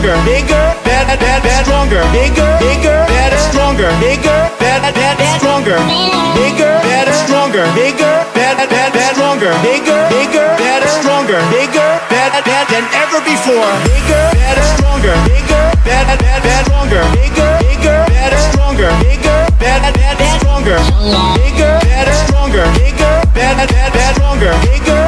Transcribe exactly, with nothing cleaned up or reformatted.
stronger, bigger, better, better, stronger, bigger, bigger, better, stronger, bigger, better, better, stronger, bigger, better, stronger, bigger, better, better, stronger, bigger, bigger, better, stronger, bigger, better, better than ever before, bigger, better, stronger, bigger, better, better, stronger, bigger, bigger, better, stronger, bigger, better, better, stronger, bigger, better, stronger, bigger, better, better, stronger, bigger.